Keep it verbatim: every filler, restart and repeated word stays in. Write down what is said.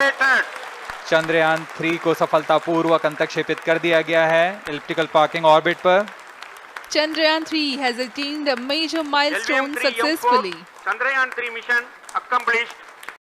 Chandrayaan three को सफलतापूर्वक अंतक्षेपित कर दिया गया है एलिप्टिकल पार्किंग ऑर्बिट पर। Chandrayaan three has attained a major milestone successfully. Chandrayaan three mission accomplished